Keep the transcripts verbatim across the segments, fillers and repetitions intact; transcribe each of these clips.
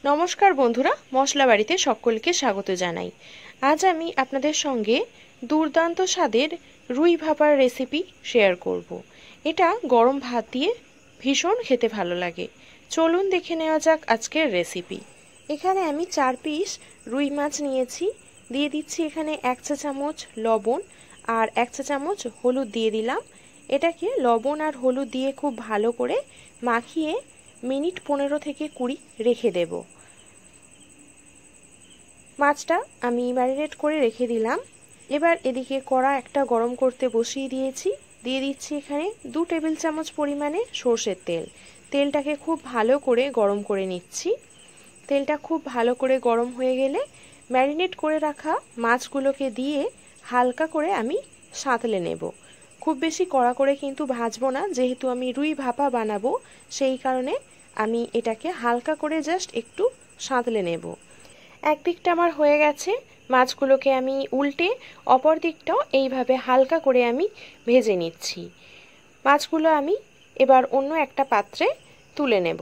नमस्कार बंधुरा मशला बाड़ीते सकलके स्वागत जानाई। आज आमी आपनादेर संगे दुर्दान्त स्वादेर रुई भापार रेसिपि शेयर करब। एटा गरम भात दिए भीषण खेते भालो लागे। चलुन देखे नेওয়া যাক आजकेर रेसिपि। एखाने आमी चार पिस रुई माछ निয়েছি, दिए दिচ্ছি एखाने एक चा चामच लवण और एक चा चामच हलुद दिए दिलाम। एटाके लवण और हलुद दिए खूब भालो करे माखिए मिनिट पंद्रह থেকে কুড়ি रेखे देब। माछटा आमी मैरिनेट करे रेखे दिलाम। एबार एदिके कड़ा एकटा गरम करते बसिए दिएछि, दिए दिচ্ছি एखाने दो टेबिल चामच परिमाणे सर्षेर तेल। तेलटाके खूब भालो करे गरम करे निচ্ছি। तेलटा खूब भालो करे गरम हये गेले मैरिनेट करे राखा माछगुलोके दिए हालका करे आमी साँतले नेब। खूब बेशी कड़ा करे किन्तु भाजबो ना, जेहेतु आमी रुई भापा बानाबो सेई कारणे आमी एटाके हालका करे जास्ट एकटू साँतले नेब। एक दिकटा आमार हये गेछे, माछगुलोके आमी उल्टे अपर दिकटाओ एइभाবে हालका करे आमी भेजे निচ্ছি। माछगुलो आमी एबार अन्य एकटा पात्रे तुले नेब।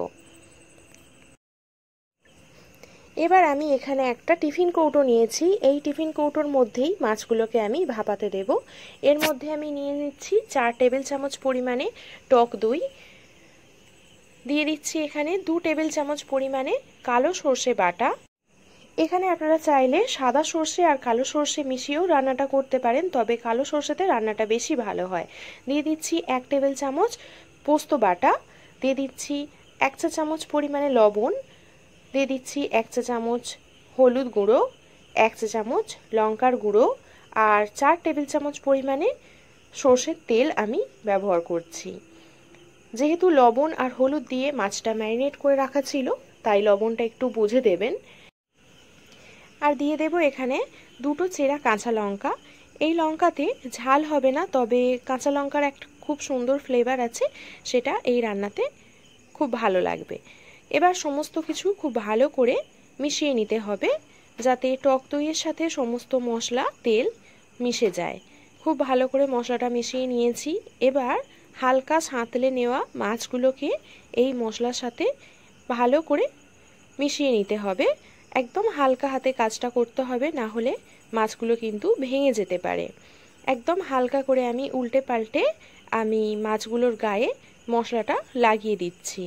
एबार आमी एखाने एकटा टिफिन कौटो निয়েছি, এই टिफिन कौटोर मध्येই माछगुलोके आमी भापाते देब। एर मধ্যে आमी निয়ে নিচ্ছি चार टेबिल चामच परिमाणे टक दई, दिए दिচ্ছি एखाने दो टेबिल चामच परिमाणे कालो सर्षे बाटा। एखाने आपनारा चाइले सादा सर्षे और कालो सर्षे मिशिয়েও रान्नाटा करते पारेन, तबे कालो सर्षेते रान्नाटा बेशी भालो हय। दिए दिচ্ছি एक टेबिल चामच पोस्तो बाटा, दिए दिচ্ছি एक चा चामच परिमाणे लवण, दिए दिচ্ছি एक चा चामच हलुद गुঁড়ো, एक चा चामच लंकार गुঁড়ো और चार टेबिल चामच परिमाणे सर्षेर तेल आमी व्यवहार करছি। जेहेतु लवण और हलुद दिए माछटा मैरिनेट करे राखा छिलो ताई लवणटा एकटू बुझे देबेन। और दिए देब एखाने दुटो चेरा काँचा लंका। এই লঙ্কাতে ঝাল হবে না, তবে কাঁচা লঙ্কার একটা খুব সুন্দর ফ্লেভার আছে, সেটা এই রান্নাতে খুব ভালো লাগবে। এবার সমস্ত কিছু খুব ভালো করে মিশিয়ে নিতে হবে যাতে টক দইয়ের সাথে সমস্ত মশলা তেল মিশে যায়। খুব ভালো করে মশলাটা মিশিয়ে নিয়েছি। এবার হালকা সাঁতলে নেওয়া মাছগুলোকে এই মশলার সাথে ভালো করে মিশিয়ে নিতে হবে। একদম হালকা হাতে কাজটা করতে হবে, না হলে মাছগুলো কিন্তু ভেঙে যেতে পারে। একদম হালকা করে আমি উল্টে পাল্টে আমি মাছগুলোর গায়ে মশলাটা লাগিয়ে দিচ্ছি।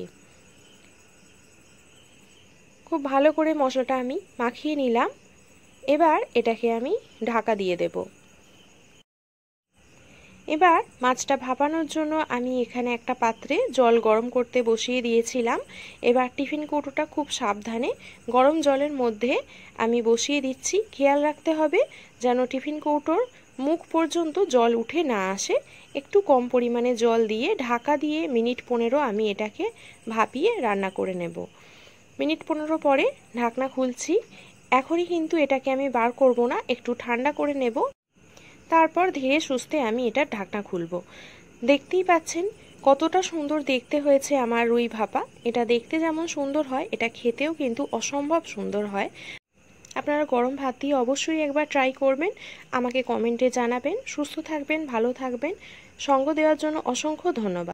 খুব ভালো করে মশলাটা আমি মাখিয়ে নিলাম। এবার এটাকে আমি ঢাকা দিয়ে দেব। এবার মাছটা ভাপানোর জন্য আমি এখানে একটা পাত্রে জল গরম করতে বসিয়ে দিয়েছিলাম। এবার টিফিন কৌটোটা খুব সাবধানে গরম জলের মধ্যে আমি বসিয়ে দিচ্ছি। খেয়াল রাখতে হবে যেন টিফিন কৌটোর মুখ পর্যন্ত জল উঠে না আসে। একটু কম পরিমাণে জল দিয়ে ঢাকা দিয়ে মিনিট পনেরো আমি এটাকে ভাপিয়ে রান্না করে নেব। মিনিট পনেরো পরে ঢাকনা খুলছি। এখনই কিন্তু এটাকে আমি বার করব না, একটু ঠান্ডা করে নেব, তারপর ধীরে সুস্থে আমি এটা ঢাকনা খুলব। দেখতেই পাচ্ছেন কতটা সুন্দর দেখতে হয়েছে আমার রুই ভাপা। এটা দেখতে যেমন সুন্দর হয়, এটা খেতেও কিন্তু অসম্ভব সুন্দর হয়। আপনারা গরম ভাত দিয়ে অবশ্যই একবার ট্রাই করবেন, আমাকে কমেন্টে জানাবেন। সুস্থ থাকবেন, ভালো থাকবেন। সঙ্গ দেওয়ার জন্য অসংখ্য ধন্যবাদ।